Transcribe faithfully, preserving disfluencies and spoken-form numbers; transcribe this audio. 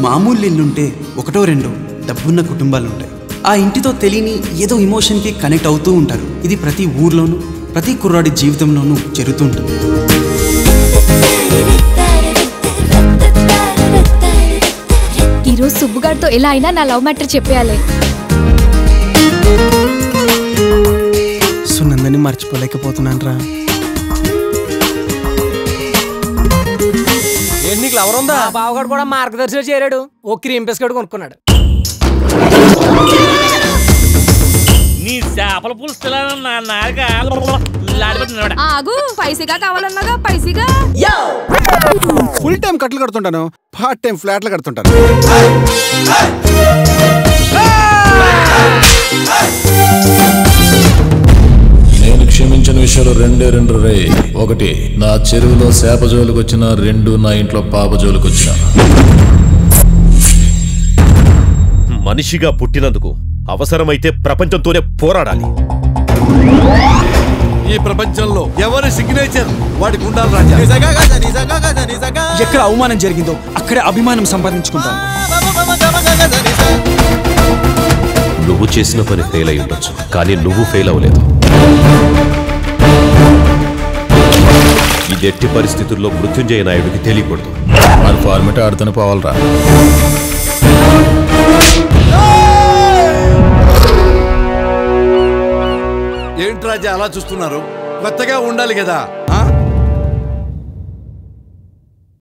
మామూలు ఇల్లుంటే ఒకటో రెండో డబ్బున్న కుటుంబాలు ఉంటాయి. ఆ ఇంటితో తెలియని ఏదో ఎమోషన్కి కనెక్ట్ అవుతూ ఉంటారు. ఇది ప్రతి ఊర్లోనూ ప్రతి కుర్రాడి జీవితంలోనూ జరుగుతూ ఉంటుంది. ఈరోజు సుబ్బుగారితో ఎలా అయినా నా లవ్ మ్యాటర్ చెప్పేయాలి. సునందని మర్చిపోలేకపోతున్నాను రా. నీకు లవర్ ఉందా? బావగాడు కూడా మార్గదర్శిలో చేరాడు. ఓ క్రీమ్ బిస్కెట్ కొనుక్కున్నాడు. నీ చేపల పులుసు ఆగు, పైసగా కావాలన్నాగా పైసగా. ఫుల్ టైం కట్లు కడుతుంటాను, పార్ట్ టైం ఫ్లాట్లు కడుతుంటాను. నేను క్షమించిన విషయాలు రెండే రెండు రే. ఒకటి, నా చెరువులో చేప జోలికి వచ్చిన. రెండు, నా ఇంట్లో పాప జోలికి వచ్చిన. మనిషిగా పుట్టినందుకు అవసరమైతే ప్రపంచంతోనే పోరాడాలి. ఈ ప్రపంచంలో ఎవరి సిగ్నేచర్ వాడికి ఉండాలి రాజా. ఎక్కడ అవమానం జరిగిందో అక్కడే అభిమానం సంపాదించుకుంటాను. నువ్వు చేసిన పని ఫెయిల్ అయి ఉండొచ్చు, కానీ నువ్వు ఫెయిల్ అవ్వలేదు. ఇది ఎట్టి పరిస్థితుల్లో మృత్యుంజయ నాయుడికి తెలియకూడదు. మన ఫార్మేట్ ఆడుతూనే పోవాలరా. ఏంటి రాజా అలా చూస్తున్నారు? కొత్తగా ఉండాలి కదా.